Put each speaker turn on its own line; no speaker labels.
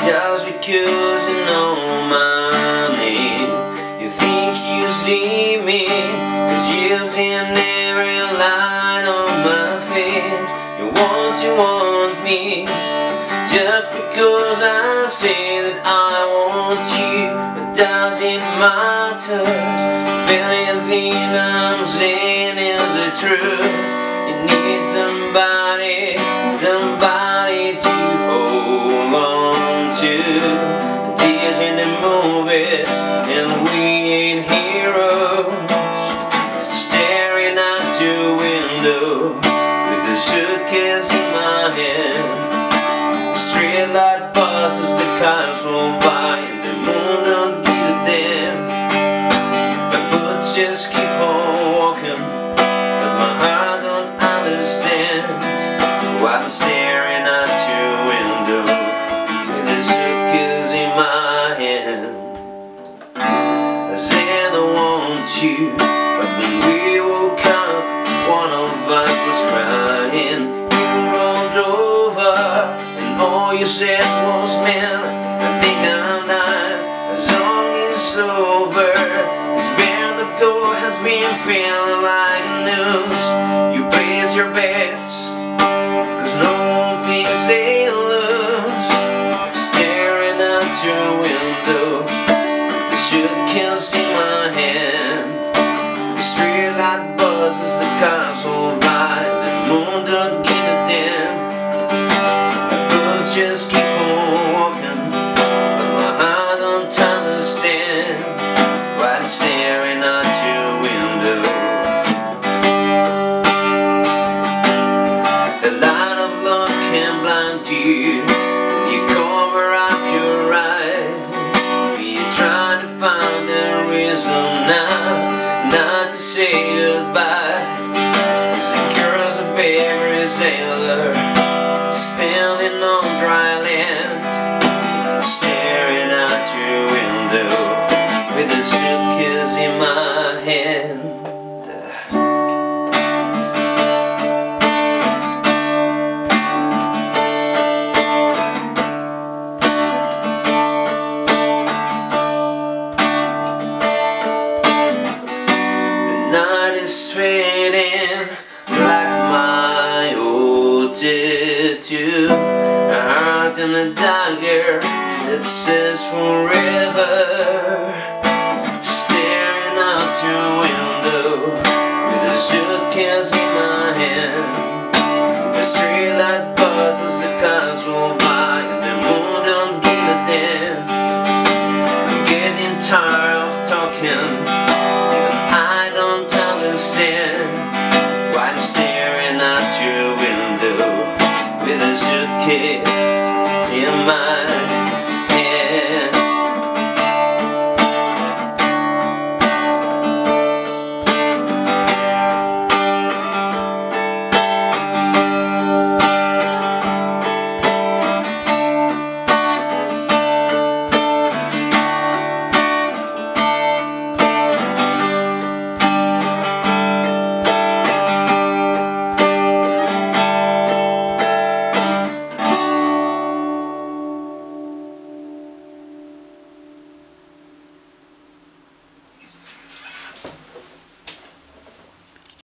Just because you know my name, you think you see me, 'cause you've seen every line on my face. You want me, just because I say that I want you. It doesn't matter if anything I'm saying is the truth. You need somebody to hold on to. Tears in the movies, and we ain't heroes. Staring out your window with a suitcase in my hand. Street light passes, the cars roll by, and the moon don't give a damn. My boots just keep on walking, but my heart don't understand why I'm staring out your window with a suitcase in my hand. I said I want you, but when we woke up, one of us was crying. You rolled over, and all you said was, "Man, I think I'm dying as long as it's over." This band of gold has been feeling like news. You place your bets, 'cause no one thinks they lose. Staring out your window with the suitcase in my hand. The street light buzzes, the cars roll by, the moon don't give a damn. The birds just keep on walking, but my heart don't understand why I'm staring out your window. The light of love can blind you. You cover up your eyes. You try to find the reason now not to say goodbye. It's the curse of every sailor standing on dry land, staring out your window with a suitcase in my hand. Night is fading like my old tattoo, a heart and a dagger that says forever. Staring out your window with a suitcase in my hand. The street light buzzes, the cars roll